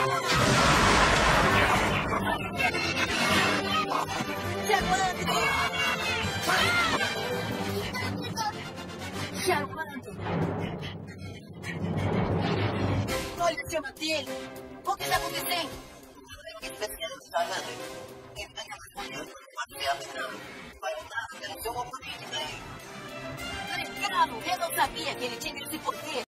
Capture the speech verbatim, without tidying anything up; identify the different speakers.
Speaker 1: Olha, chama dele. O que está acontecendo? Vai andar pelo seu oponente, né? Eu não sabia que ele tinha esse poder.